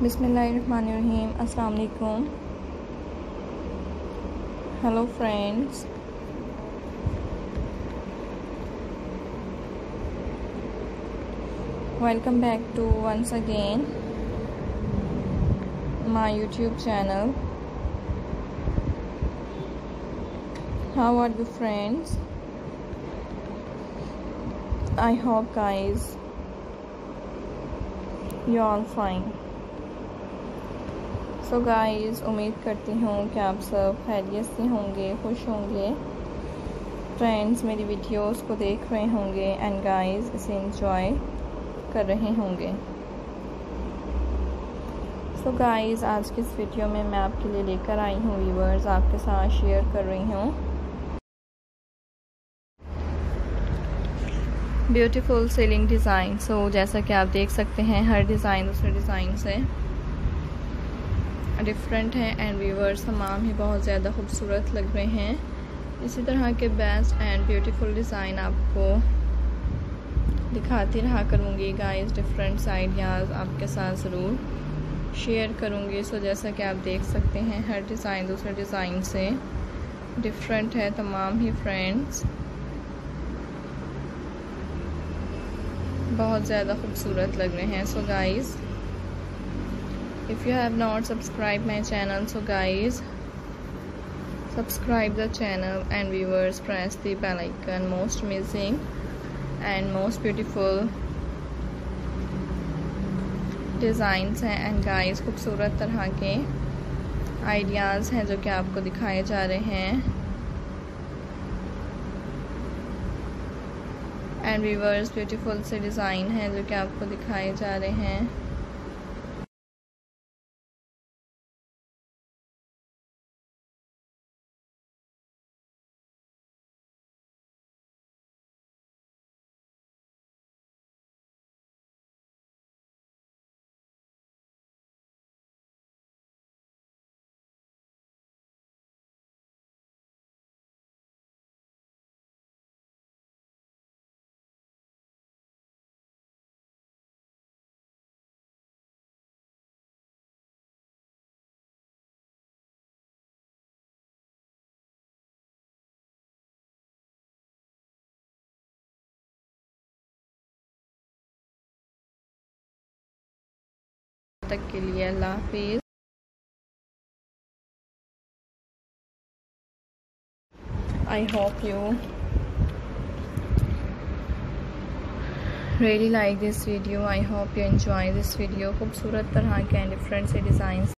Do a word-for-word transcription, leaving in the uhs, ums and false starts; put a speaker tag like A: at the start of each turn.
A: बिस्मिल्लाहिर्रहमानिर्रहीम। अस्सलाम वालेकुम। Hello friends, welcome back to once again my YouTube channel. How are you friends? I hope guys you all fine. So guys, उम्मीद करती हूँ कि आप सब खैरियत से होंगे, खुश होंगे। फ्रेंड्स, मेरी वीडियोस को देख रहे होंगे एंड गाइस इसे एंजॉय कर रहे होंगे। सो गाइस, आज की इस वीडियो में मैं आपके लिए लेकर आई हूँ व्यूअर्स, आपके साथ शेयर कर रही हूँ ब्यूटीफुल सीलिंग डिज़ाइन। सो जैसा कि आप देख सकते हैं, हर डिज़ाइन दूसरे डिज़ाइन से डिफरेंट है एंड व्यूअर्स तमाम ही बहुत ज़्यादा खूबसूरत लग रहे हैं। इसी तरह के बेस्ट एंड ब्यूटीफुल डिज़ाइन आपको दिखाती रहा करूँगी गाइस। डिफरेंट आइडियाज़ आपके साथ ज़रूर शेयर करूँगी। सो जैसा कि आप देख सकते हैं, हर डिज़ाइन दूसरे डिज़ाइन से डिफरेंट है तमाम ही फ्रेंड्स, बहुत ज़्यादा खूबसूरत लग रहे हैं। So guys, if you have not subscribed my channel, so guys subscribe the channel and viewers press the bell icon। most amazing and most beautiful designs हैं and guys खूबसूरत तरह के आइडियाज़ हैं जो कि आपको दिखाए जा रहे हैं एंड viewers ब्यूटीफुल से डिज़ाइन हैं जो कि आपको दिखाए जा रहे हैं। तक के लिए अल्लाह हाफिज़। I hope you really like this video. I hope you enjoy this video। खूबसूरत तरह के डिफरेंट से डिज़ाइन